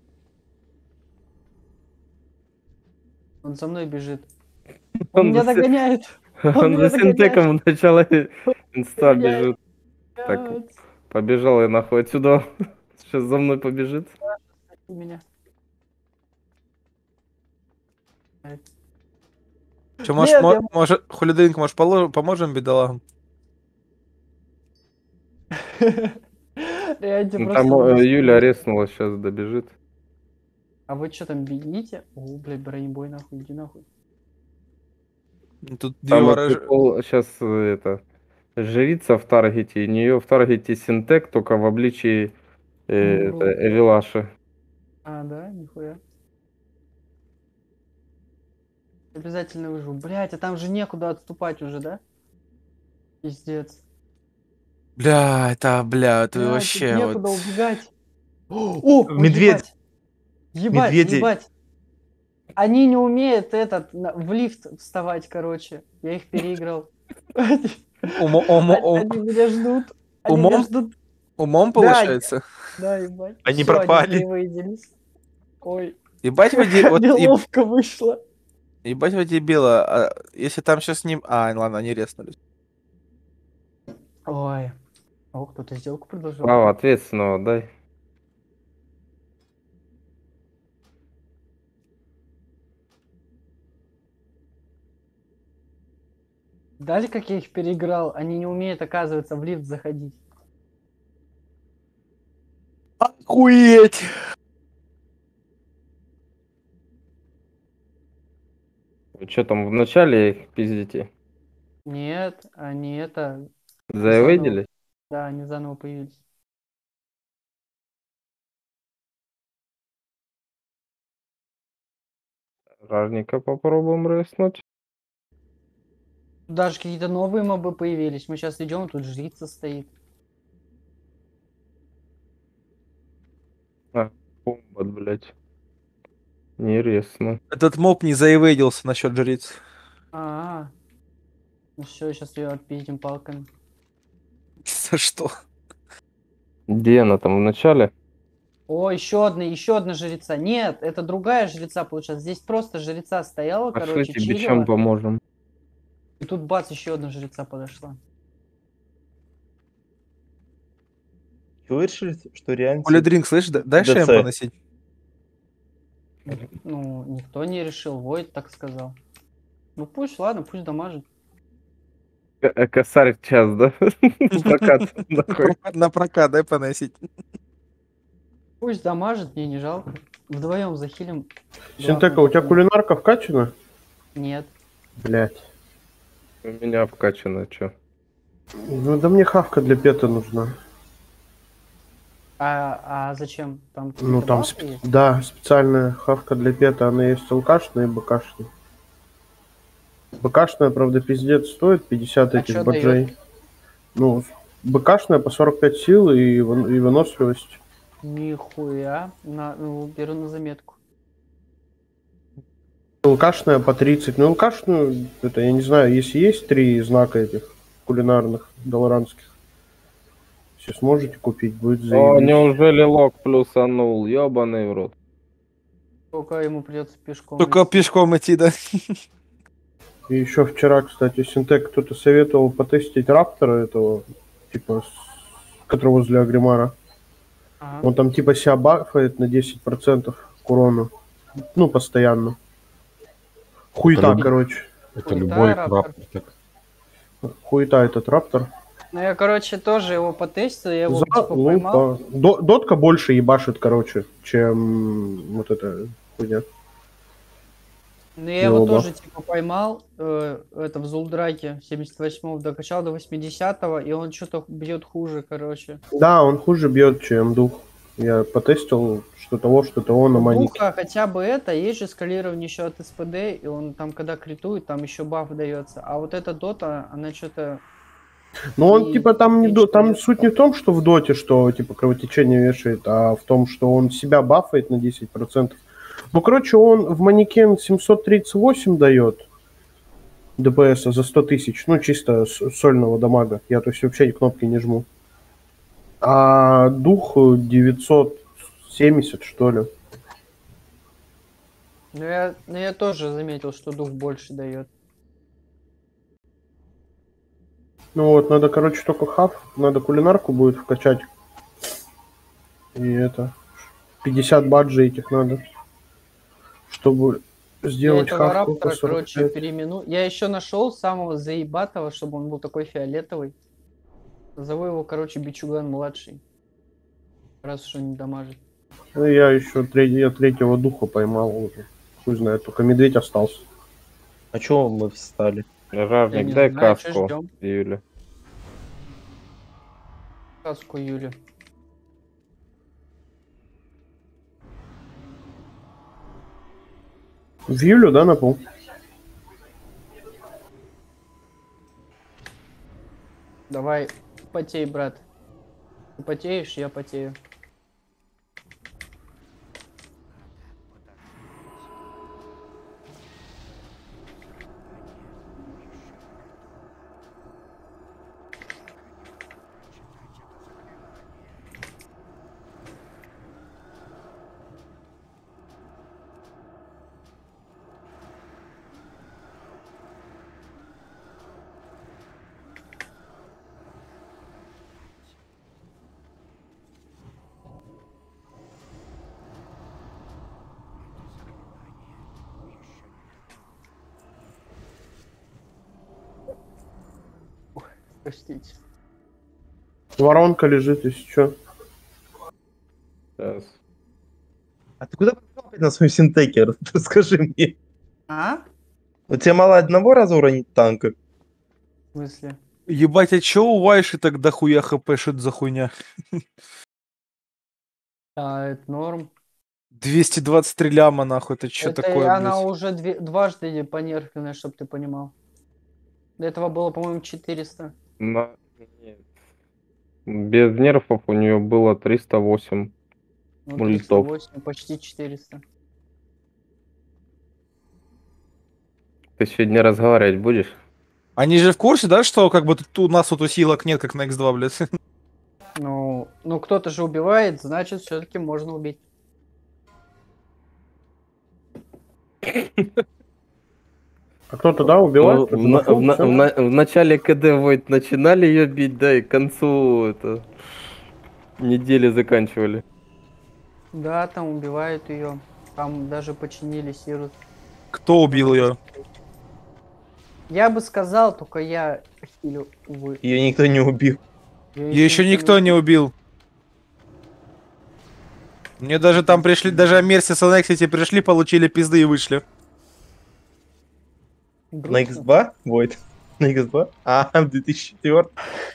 Speaker 2: Он за мной бежит. Он
Speaker 1: Он
Speaker 2: меня
Speaker 1: за Син-
Speaker 2: догоняет.
Speaker 1: Он
Speaker 2: меня
Speaker 1: за Синтеком в начало инста
Speaker 2: Догоняет.
Speaker 1: бежит. Так, побежал я нахуй отсюда. Сейчас за мной побежит.
Speaker 2: Меня.
Speaker 3: Че, может,
Speaker 2: Нет, я-
Speaker 3: может, хулидринг, может, поможем бедолагам?
Speaker 2: Реально
Speaker 1: Ну,
Speaker 2: просто
Speaker 1: там
Speaker 2: буду
Speaker 1: Юля
Speaker 2: стрелять.
Speaker 1: резнула, сейчас добежит.
Speaker 2: А вы что там бегите? О, блядь, бронебой нахуй, иди нахуй.
Speaker 3: Тут две
Speaker 1: Там
Speaker 3: ворожи...
Speaker 1: сейчас это жрица в таргете, у нее в таргете Синтек, только в обличии
Speaker 2: Умру.
Speaker 1: Эвелаши.
Speaker 2: А, да, нихуя. Обязательно выживу. Блять, а там же некуда отступать уже, да? Пиздец.
Speaker 3: Бля, это
Speaker 2: Блядь,
Speaker 3: вообще
Speaker 2: тут некуда
Speaker 3: вот...
Speaker 2: убегать. О,
Speaker 4: Медведь.
Speaker 2: Ебать,
Speaker 4: Медведи.
Speaker 2: ебать. Они не умеют в лифт вставать, короче. Я их переиграл. Они меня ждут. Они
Speaker 3: умом?
Speaker 2: меня ждут.
Speaker 3: Умом
Speaker 2: Да,
Speaker 3: получается?
Speaker 2: Да, ебать.
Speaker 4: Они
Speaker 2: Всё,
Speaker 4: пропали.
Speaker 2: Они выделись. Ой,
Speaker 3: Ебать вы вот,
Speaker 2: неловко вышло.
Speaker 3: ебать вы дебила. А если там сейчас с ним... А, ладно, они резнулись.
Speaker 2: Ой. О, кто-то сделку предложил.
Speaker 1: Слава, ответственного дай.
Speaker 2: Даже как я их переиграл, они не умеют, оказывается, в лифт заходить.
Speaker 3: Охуеть!
Speaker 1: Вы что там в начале их пиздите?
Speaker 2: Нет, они это...
Speaker 1: Заэвейдили?
Speaker 2: Да, они заново появились.
Speaker 1: Ражника попробуем рыснуть.
Speaker 2: Даже какие-то новые мобы появились. Мы сейчас идем, тут жрица стоит.
Speaker 1: Комбат, блядь. Нересно.
Speaker 3: Этот моб не заевейдился насчет жриц.
Speaker 2: А, ну все, сейчас ее отпиздим палками.
Speaker 3: За что?
Speaker 1: Где она там в начале?
Speaker 2: О, еще одна жрица. Нет, это другая жрица получается. Здесь просто жрица стояла,
Speaker 1: Пошлите
Speaker 2: короче,
Speaker 1: бичом
Speaker 2: чилила.
Speaker 1: поможем.
Speaker 2: И тут бац, еще одна жреца подошла.
Speaker 4: Чего вы решили, что реально...
Speaker 3: Оля Дринк, слышь, дай ШМ
Speaker 4: ДЦ.
Speaker 3: поносить.
Speaker 2: Ну, никто не решил, Войд так сказал. Ну пусть, ладно, пусть дамажит.
Speaker 1: Косарь час, да? Прокат нахуй.
Speaker 3: На прокат дай поносить.
Speaker 2: Пусть дамажит, мне не жалко. Вдвоем захилим.
Speaker 7: Синтека, у тебя кулинарка вкачана?
Speaker 2: Нет.
Speaker 7: Блять.
Speaker 1: У меня вкачано, чё?
Speaker 7: Ну да мне хавка для пета нужна.
Speaker 2: А зачем? Там
Speaker 7: Ну
Speaker 2: какие-то
Speaker 7: там,
Speaker 2: бафы есть?
Speaker 7: да, специальная хавка для пета, она есть ЛКшная и БКшная. БКшная, правда, пиздец стоит, 50
Speaker 2: А
Speaker 7: этих
Speaker 2: чё
Speaker 7: баджей.
Speaker 2: даёт?
Speaker 7: Ну, БКшная по 45 сил и выносливость.
Speaker 2: Нихуя. Ну, беру на заметку.
Speaker 7: ЛКшная по 30. Ну, ЛКшную, это я не знаю, если есть 3 знака этих кулинарных, долларанских. Если сможете купить, будет
Speaker 1: О,
Speaker 7: заебись.
Speaker 1: неужели лог плюсанул? Ёбаный в рот.
Speaker 2: Только ему придется пешком.
Speaker 3: Только
Speaker 2: идти.
Speaker 3: пешком идти, да?
Speaker 7: И еще вчера, кстати, Синтек кто-то советовал потестить Раптора этого, типа, которого возле Агримара.
Speaker 2: Ага.
Speaker 7: Он там типа себя бафает на 10% к урону. Ну, постоянно. Хуета,
Speaker 5: люб-
Speaker 7: короче.
Speaker 5: Это
Speaker 2: Хуета,
Speaker 5: любой
Speaker 2: раптор.
Speaker 5: раптор так.
Speaker 7: Хуета этот Раптор.
Speaker 2: Ну, я, короче, тоже его потестил, я его,
Speaker 7: За
Speaker 2: типа, поймал.
Speaker 7: лупа. Дотка больше ебашит, короче, чем вот эта хуйня.
Speaker 2: Ну, я его
Speaker 7: Его
Speaker 2: тоже,
Speaker 7: баф.
Speaker 2: типа, поймал, это, в Зулдраке 78-го, докачал до 80-го, и он что-то бьет хуже, короче.
Speaker 7: Да, он хуже бьет, чем дух. Я потестил, что того, что того на
Speaker 2: У
Speaker 7: манике.
Speaker 2: духа хотя бы это, есть же скалирование еще от СПД, и он там, когда критует, там еще баф дается. А вот эта дота, она что-то...
Speaker 7: Но он,
Speaker 2: И
Speaker 7: типа, там, не
Speaker 2: меньше
Speaker 7: там
Speaker 2: дает.
Speaker 7: суть не в том, что в доте, что, типа, кровотечение вешает, а в том, что он себя бафает на 10%. Ну, короче, он в манекен 738 дает ДПС за 100 тысяч, ну, чисто сольного дамага. Я, то есть, вообще кнопки не жму. А дух 970, что ли.
Speaker 2: Ну, я тоже заметил, что дух больше дает.
Speaker 7: Ну вот, надо, короче, только хав, надо кулинарку будет вкачать. И это, 50 баджей этих надо, чтобы
Speaker 2: Я
Speaker 7: сделать
Speaker 2: этого
Speaker 7: хавку по
Speaker 2: раптора, короче,
Speaker 7: 45.
Speaker 2: переименую. Я еще нашел самого заебатого, чтобы он был такой фиолетовый. Зову его, короче, Бичуган младший. Раз уж он не дамажит.
Speaker 7: Ну, я еще третьего духа поймал уже. Хуй знает, только медведь остался.
Speaker 4: А чего мы встали?
Speaker 2: Я
Speaker 1: Жажник,
Speaker 2: не
Speaker 1: дай
Speaker 2: знаю, чё
Speaker 1: каску,
Speaker 2: ждём.
Speaker 1: Юля.
Speaker 2: Сказку Юли.
Speaker 7: В Юлю, да, на пол?
Speaker 2: Давай, потей, брат. Ты потеешь, я потею. Простите.
Speaker 7: Воронка лежит, если что.
Speaker 1: Сейчас.
Speaker 4: А ты куда попал опять на своем синтеке? Расскажи мне.
Speaker 2: А?
Speaker 4: У тебя мало одного раза уронить танка?
Speaker 2: В смысле?
Speaker 3: Ебать, а чё у Вайши так дохуя хп, что это за хуйня?
Speaker 2: А, это норм.
Speaker 3: 223 ляма, нахуй, это что
Speaker 2: Это
Speaker 3: такое,
Speaker 2: она
Speaker 3: блядь?
Speaker 2: уже дважды понерфленная, чтобы ты понимал. До этого было, по-моему, 400.
Speaker 1: Нет. Без нерфов у нее было 308.
Speaker 2: Ну,
Speaker 1: Мультов.
Speaker 2: 308, почти 400.
Speaker 1: Ты сегодня разговаривать будешь?
Speaker 3: Они же в курсе, да, что как бы тут у нас вот усилок нет, как на X2, блядь?
Speaker 2: Ну, кто-то же убивает, значит, все-таки можно убить.
Speaker 7: А кто-то, да, убивает?
Speaker 1: В, в начале КД Войт начинали ее бить, да, и к концу это недели заканчивали.
Speaker 2: Да, там убивают ее. Там даже починили Сирус.
Speaker 3: Кто убил ее?
Speaker 2: Я бы сказал, только я хилю, увы.
Speaker 4: Ее никто не убил.
Speaker 3: Ее еще никто не убил. Мне даже там пришли, даже Мерси с Анексити пришли, получили пизды и вышли.
Speaker 4: На X2? Войт. На X2? А, в 2004.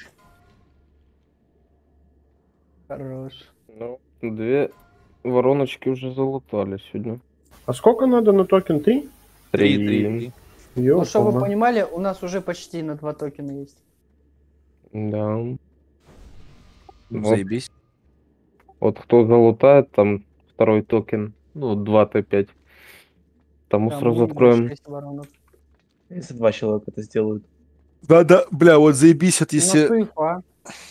Speaker 2: Хорош.
Speaker 1: Ну, 2 вороночки уже залутали сегодня.
Speaker 7: А сколько надо на токен? 3?
Speaker 1: 3.
Speaker 2: Ну, чтобы вы понимали, у нас уже почти на 2 токена есть.
Speaker 1: Да. Вот,
Speaker 3: Заебись.
Speaker 1: вот кто залутает, там второй токен, ну, 2 Т5. Тому
Speaker 2: Да,
Speaker 1: сразу
Speaker 2: мы
Speaker 1: откроем.
Speaker 2: 6 воронок.
Speaker 4: Если 2 человека это сделают.
Speaker 3: Да-да, бля, вот заебись, вот
Speaker 2: У нас
Speaker 3: если...
Speaker 2: суефа.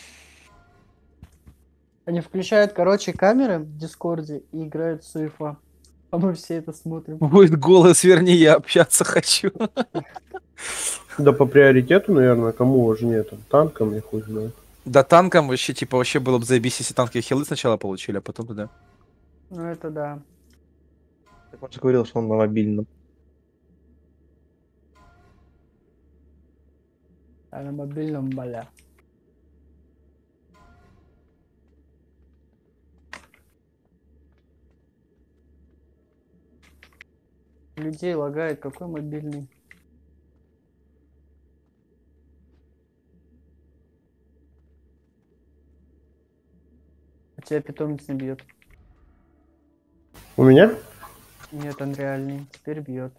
Speaker 2: Они включают, короче, камеры в Дискорде и играют в суефа. А мы все это смотрим.
Speaker 3: Будет голос, вернее, я общаться хочу.
Speaker 7: Да по приоритету, наверное, кому важнее там? Танкам, я хуй знаю.
Speaker 3: Да танкам вообще, типа, вообще было бы заебись, если танки хилы сначала получили, а потом туда.
Speaker 2: Ну это да.
Speaker 4: Так он же говорил, что он на мобильном.
Speaker 2: А на мобильном бля. Людей лагает, какой мобильный? У тебя питомец не бьет.
Speaker 7: У меня?
Speaker 2: Нет, он реальный. Теперь бьет.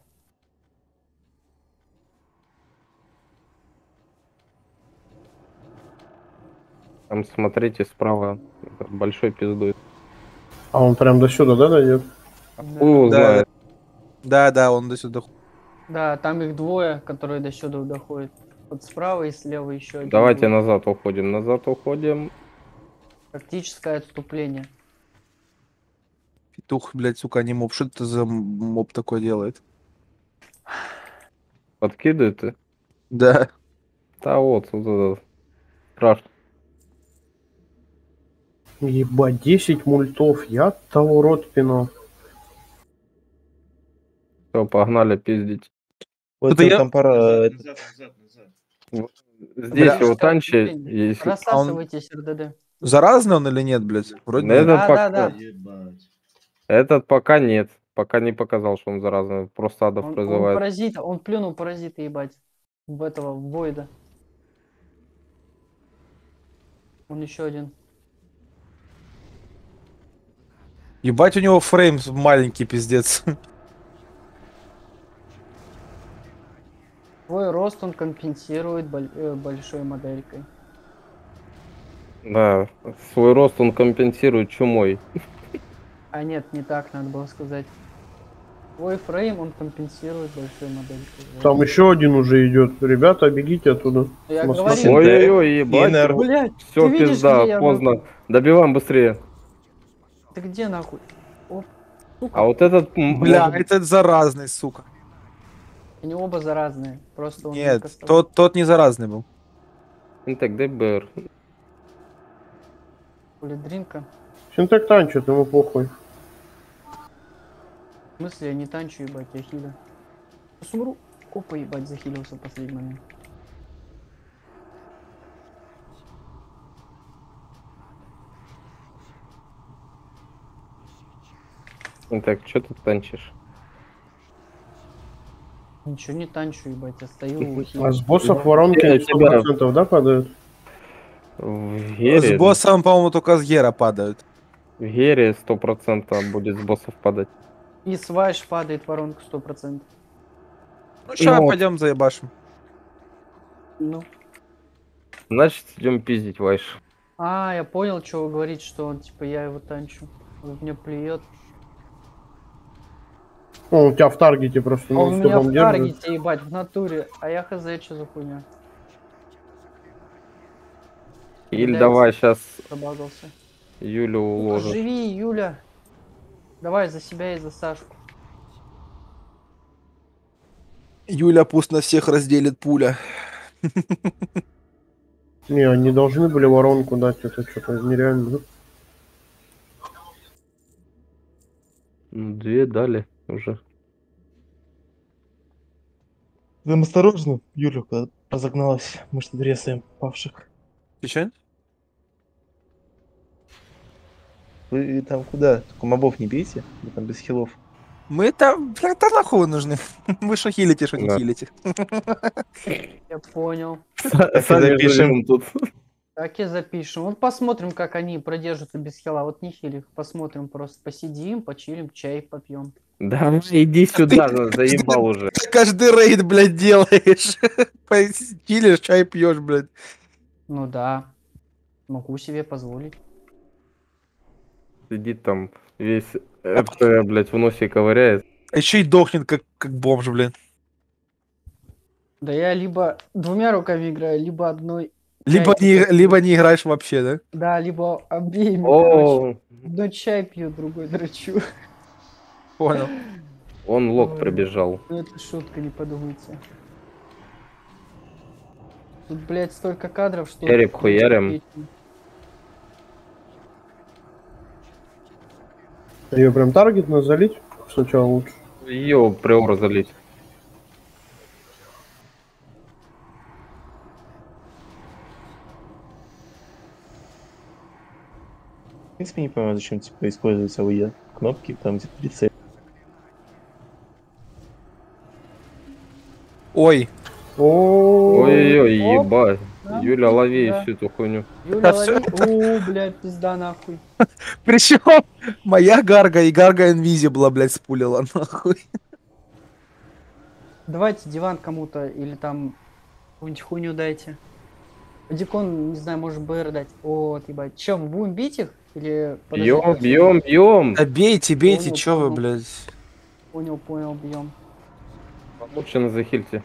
Speaker 1: Там смотрите справа, это большой пиздует.
Speaker 7: А он прям до сюда, да, дойдет?
Speaker 1: Хуй его
Speaker 3: Да,
Speaker 1: знает.
Speaker 3: Да, он до сюда.
Speaker 2: Да, там их двое, которые до сюда доходят. Вот справа и слева еще один.
Speaker 1: Давайте
Speaker 2: будет.
Speaker 1: назад уходим.
Speaker 2: Тактическое отступление.
Speaker 3: Петух, блядь, сука, не моб. Что это за моб такое делает?
Speaker 1: Подкидывает ты?
Speaker 3: Да.
Speaker 1: Да вот этот. Страшно.
Speaker 7: Ебать, 10 мультов, я того рот пинал.
Speaker 1: Все, погнали пиздить.
Speaker 4: Вот
Speaker 3: Это я-
Speaker 4: там пора...
Speaker 1: Здесь
Speaker 3: Бля.
Speaker 1: его танчи,
Speaker 2: Отступление.
Speaker 1: если...
Speaker 2: Рассасывайтесь, РДД.
Speaker 3: Заразный он или нет, блядь? Вроде нет.
Speaker 1: Этот,
Speaker 2: Да,
Speaker 1: пока...
Speaker 2: да.
Speaker 1: Этот пока нет. Пока не показал, что он заразный. Просто адов
Speaker 2: Он
Speaker 1: призывает.
Speaker 2: паразита, он плюнул паразита, ебать. В этого, в Войда. Он еще один.
Speaker 3: Ебать, у него фрейм маленький, пиздец.
Speaker 2: Свой рост он компенсирует большой моделькой.
Speaker 1: Да, свой рост он компенсирует чумой.
Speaker 2: А нет, не так надо было сказать. Свой фрейм он компенсирует большой моделькой. Вот.
Speaker 7: Там еще один уже идет. Ребята, бегите оттуда.
Speaker 2: Я
Speaker 7: Мос-
Speaker 2: говорил,
Speaker 1: Ой-ой-ой, ебать.
Speaker 4: Инер.
Speaker 2: блядь,
Speaker 1: Все,
Speaker 2: ты видишь,
Speaker 1: пизда,
Speaker 2: где я
Speaker 1: поздно.
Speaker 2: нахуй?
Speaker 1: Добиваем быстрее.
Speaker 2: Ты где нахуй? Оп. Сука,
Speaker 1: А вот этот...
Speaker 3: Бля,
Speaker 1: может-
Speaker 3: этот заразный, сука.
Speaker 2: они оба заразные. Просто он
Speaker 3: Нет,
Speaker 2: кастовал.
Speaker 3: тот не заразный был.
Speaker 1: Интек, дай БР.
Speaker 2: Дринка.
Speaker 7: Синтек танчит, ему похуй.
Speaker 2: В смысле, я не танчу, ебать, я хилю. Сейчас умру. Опа, ебать, захилился в последний момент.
Speaker 1: Интек, что ты танчишь?
Speaker 2: Ничего не танчу, ебать, я стою хилю.
Speaker 7: А с боссов воронки
Speaker 1: Я тебя-
Speaker 7: 100%, да, падают?
Speaker 1: В Гере,
Speaker 3: С боссом, по-моему, только с Гера падают.
Speaker 1: в Гере 100% будет с боссов падать.
Speaker 2: И свайш падает в воронку 100%.
Speaker 3: Ну, сейчас
Speaker 1: Ну,
Speaker 3: пойдем заебашим.
Speaker 2: Ну.
Speaker 1: Значит, идем пиздить, Вайш.
Speaker 2: А, я понял, что вы говорите, что он, типа, я его танчу. Он в меня плюет.
Speaker 7: Ну, у тебя в таргете просто
Speaker 2: Он у
Speaker 7: ну,
Speaker 2: меня в
Speaker 7: стопом держит.
Speaker 2: таргете, ебать, в натуре. А я хз, что за хуйня.
Speaker 1: Или
Speaker 2: Да,
Speaker 1: давай сейчас
Speaker 2: Забагался.
Speaker 1: Юлю
Speaker 2: Ну-ка,
Speaker 1: уложишь.
Speaker 2: живи, Юля. Давай за себя и за Сашку.
Speaker 3: Юля пусть на всех разделит пуля.
Speaker 7: Не, они должны были воронку дать, это что-то нереально.
Speaker 1: Ну, 2 дали уже.
Speaker 4: Там осторожно, Юля куда-то разогналась. Мы что-то ресаем павших.
Speaker 3: Ты чё?
Speaker 4: Вы там куда? Только мобов не бейте, вы там без хилов.
Speaker 3: Мы там, бля, да нахуй вы нужны. Вы что хилите, что не
Speaker 1: Да.
Speaker 3: хилите.
Speaker 2: Я понял.
Speaker 1: Сами
Speaker 4: запишем.
Speaker 1: живем тут.
Speaker 2: Так и запишем. Вот посмотрим, как они продержатся без хила. Вот не хилих. Посмотрим просто. Посидим, почилим, чай попьем.
Speaker 1: Да, иди сюда, заебал уже.
Speaker 3: Каждый рейд, блядь, делаешь. Хилишь, чай пьешь, блядь.
Speaker 2: Ну да. Могу себе позволить.
Speaker 1: Сидит там весь РТ, блядь, в носе ковыряет.
Speaker 3: А еще и дохнет, как бомж, блядь.
Speaker 2: Да я либо 2 руками играю, либо одной.
Speaker 3: Либо
Speaker 2: Чай
Speaker 3: не,
Speaker 2: пью.
Speaker 3: либо не играешь вообще, да?
Speaker 2: Да, либо обеими, короче.
Speaker 1: О,
Speaker 2: Одной чай пью, другой дрочу.
Speaker 3: Понял.
Speaker 1: он лог
Speaker 2: Ой.
Speaker 1: пробежал.
Speaker 2: Ну это шутка, не подумайте. Тут, блядь, столько кадров, что...
Speaker 1: Череп хуярим.
Speaker 7: Ее прям таргетно залить сначала лучше.
Speaker 1: Ее приор залить.
Speaker 4: В принципе, не понимаю, зачем типа используются АВЕ. Кнопки там где-то прицел.
Speaker 3: Ой.
Speaker 1: Ой-ой-ой,
Speaker 2: Оп.
Speaker 1: ебать.
Speaker 2: Да,
Speaker 1: Юля, лови
Speaker 2: да.
Speaker 1: всю эту хуйню.
Speaker 2: Юля,
Speaker 3: Да всё
Speaker 2: лови. О, блядь, пизда нахуй.
Speaker 3: Причем моя гарга и гарга Invisible, блядь, спулила, нахуй.
Speaker 2: Давайте диван кому-то или там какую-нибудь хуйню дайте. Дикон, не знаю, может БР дать. Вот, ебать. Че, мы будем бить их? Или...
Speaker 1: Бьем,
Speaker 2: подождите,
Speaker 1: бьем, бьем.
Speaker 3: Да бейте, бейте,
Speaker 2: Понял,
Speaker 3: чё вы,
Speaker 2: понял.
Speaker 3: блядь.
Speaker 2: Понял, бьем.
Speaker 1: Лучше на захильте.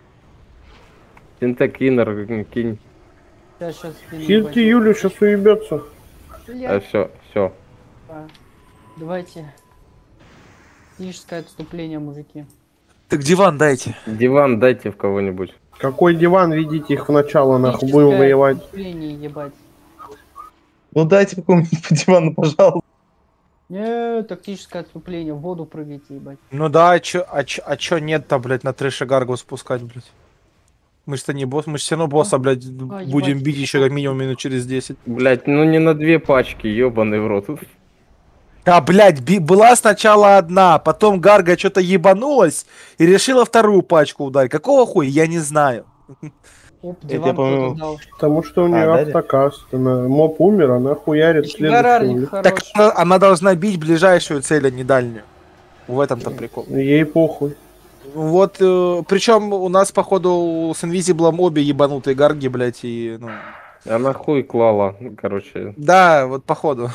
Speaker 1: Синтек иннер кинь.
Speaker 2: Сейчас
Speaker 7: Хильте Юлю, сейчас уебется.
Speaker 1: Все.
Speaker 2: Давайте. Физическое отступление, мужики.
Speaker 3: Так диван дайте.
Speaker 1: Диван дайте в кого-нибудь.
Speaker 7: Какой диван, видите их в начало, нахуй,
Speaker 2: Физическое
Speaker 7: будем воевать.
Speaker 2: отступление, ебать.
Speaker 4: Ну дайте по какому-нибудь по дивану, пожалуйста.
Speaker 2: Не, тактическое отступление, в воду прыгайте, ебать.
Speaker 3: Ну да, а чё нет-то, блядь, на трэше гаргу спускать, блядь? Мы ж-то не босс, мы ж все равно босса, блядь, будем
Speaker 2: ебать.
Speaker 3: бить еще как минимум минут через 10.
Speaker 1: Блять, ну не на 2 пачки, ебаный в рот.
Speaker 3: А, блядь, была сначала одна, потом гарга что-то ебанулась и решила вторую пачку ударить. Какого хуя, я не знаю.
Speaker 2: Оп,
Speaker 4: Это
Speaker 2: диван
Speaker 4: я, по-моему,
Speaker 2: кто-то дал.
Speaker 7: Потому что у нее
Speaker 4: дали?
Speaker 7: автокаст. Моб умер, она хуярит
Speaker 2: Гарарник
Speaker 7: следующего.
Speaker 3: Так
Speaker 2: хороший.
Speaker 3: она должна бить ближайшую цель, а не дальнюю. В этом-то прикол.
Speaker 7: Ей похуй.
Speaker 3: Вот, причем у нас, походу, с Invisible обе ебанутые гарги, блядь, и, ну...
Speaker 1: Она хуй клала, короче.
Speaker 3: Да, вот походу.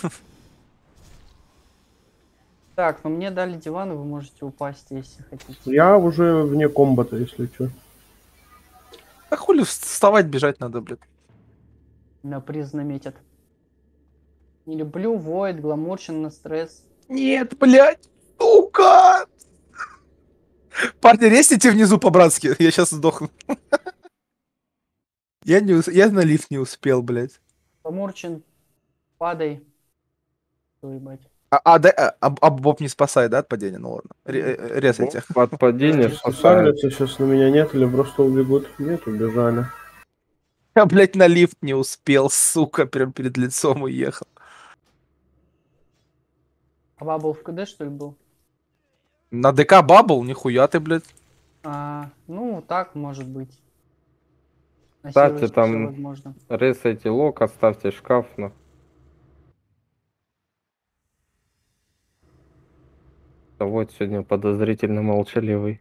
Speaker 2: Так, ну мне дали диван, и вы можете упасть, если хотите.
Speaker 7: Я уже вне комбата, если что.
Speaker 3: А хули вставать, бежать надо, блядь.
Speaker 2: На приз наметят. Не люблю Void, гламурчин на стресс.
Speaker 3: Нет, блядь, сука! Парни, резните внизу по-братски, я сейчас сдохну. Я на лифт не успел, блядь.
Speaker 2: Гламурчин, падай. Ой, ебать.
Speaker 3: Боб не спасает, да, от падения? Ну ладно, резайте.
Speaker 1: От падения спасает.
Speaker 7: Сагрятся сейчас на меня, нет, или просто убегут? Нет, убежали.
Speaker 3: Я, блядь, на лифт не успел, сука, прям перед лицом уехал.
Speaker 2: А Бабл в КД, что ли, был?
Speaker 3: На ДК бабл? Нихуя ты, блядь.
Speaker 2: Ну, так может быть. На
Speaker 1: Кстати,
Speaker 2: сервере
Speaker 1: там-
Speaker 2: всё возможно.
Speaker 1: Ресайте лок, оставьте шкаф. Вот сегодня подозрительно молчаливый.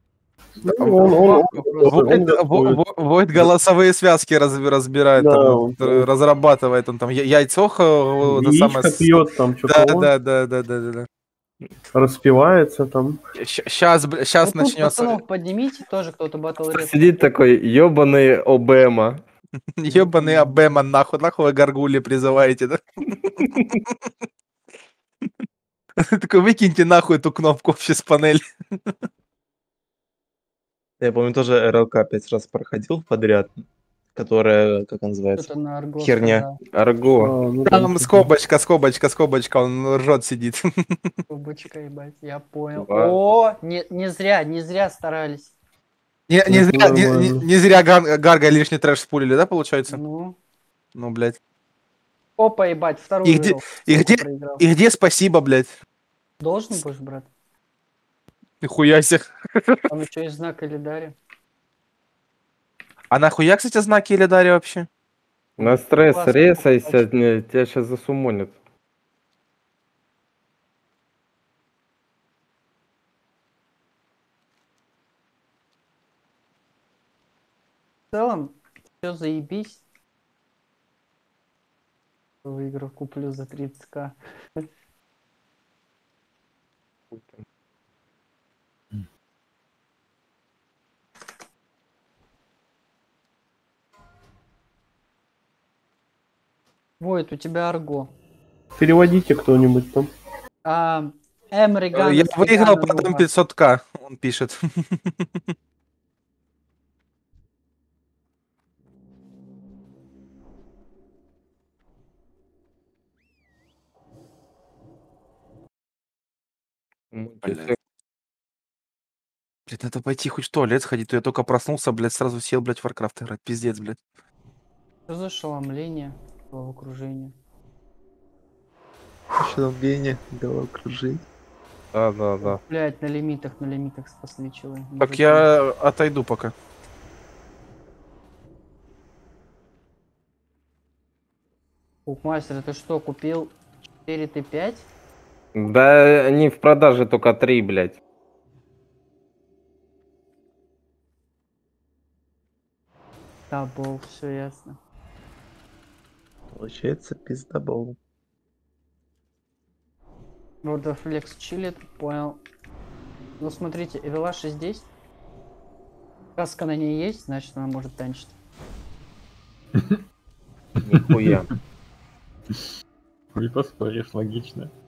Speaker 3: Войд голосовые связки разбирает,
Speaker 7: Да,
Speaker 3: там,
Speaker 7: он
Speaker 3: разрабатывает, он там яйцо, это самое...
Speaker 7: Яичко пьет там, что-то
Speaker 3: Да.
Speaker 7: распивается там.
Speaker 3: Сейчас
Speaker 2: Вот тут,
Speaker 3: начнется.
Speaker 2: пацанов, поднимите, тоже кто-то батл рез.
Speaker 1: Сидит такой ебаный Обема.
Speaker 3: Ебаный Абема, нахуй вы горгули призываете, да? Такой, выкиньте нахуй эту кнопку вообще с панели.
Speaker 4: Я помню, тоже РЛК 5 раз проходил подряд, которая, как она называется?
Speaker 2: Что-то на арго
Speaker 4: Херня.
Speaker 2: сказал.
Speaker 1: Арго.
Speaker 7: Ну,
Speaker 3: Там скобочка, он ржет сидит.
Speaker 2: Трубочка, ебать, я понял.
Speaker 1: Да.
Speaker 2: О, не зря старались.
Speaker 3: Не
Speaker 7: Это
Speaker 3: зря,
Speaker 7: нормально.
Speaker 3: не зря Гарга лишний трэш спулили, да, получается?
Speaker 2: Ну,
Speaker 3: Ну, блядь.
Speaker 2: опа, ебать, вторую
Speaker 3: И где-
Speaker 2: вырвал.
Speaker 3: и
Speaker 2: Ссылку
Speaker 3: где-
Speaker 2: проиграл.
Speaker 3: И где спасибо, блядь?
Speaker 2: Должен будешь, брат?
Speaker 3: Нихуя себе.
Speaker 2: Там еще есть знак Элидари.
Speaker 3: А нахуя, кстати, знаки Элидари вообще?
Speaker 1: На стресс
Speaker 2: Классно.
Speaker 1: резайся, тебя сейчас засумонят.
Speaker 2: В целом, все заебись. Выиграл, куплю за 30к. Войт, у тебя арго.
Speaker 7: Переводите кто-нибудь там.
Speaker 2: Эмриган.
Speaker 3: Я выиграл потом 500к, он пишет. Блядь. Блядь, надо пойти хоть в туалет сходить, то я только проснулся, блядь, сразу сел, блядь, в Warcraft играть. Пиздец, блядь.
Speaker 2: Что за ошеломление головокружение?
Speaker 4: Ошеломление, головокружение.
Speaker 1: Да.
Speaker 2: Блять, на лимитах спасли чего.
Speaker 3: Так я отойду пока.
Speaker 2: Кукмастер, ты что, купил 4 Т5?
Speaker 1: Да они в продаже только 3, блядь.
Speaker 2: Да, бол, все ясно.
Speaker 4: Получается пиздобол.
Speaker 2: World of Flex чилит, понял. Ну смотрите, Эвела 6 здесь. Каска на ней есть, значит она может танчить.
Speaker 1: Нихуя.
Speaker 8: Хуй поспоришь, логично.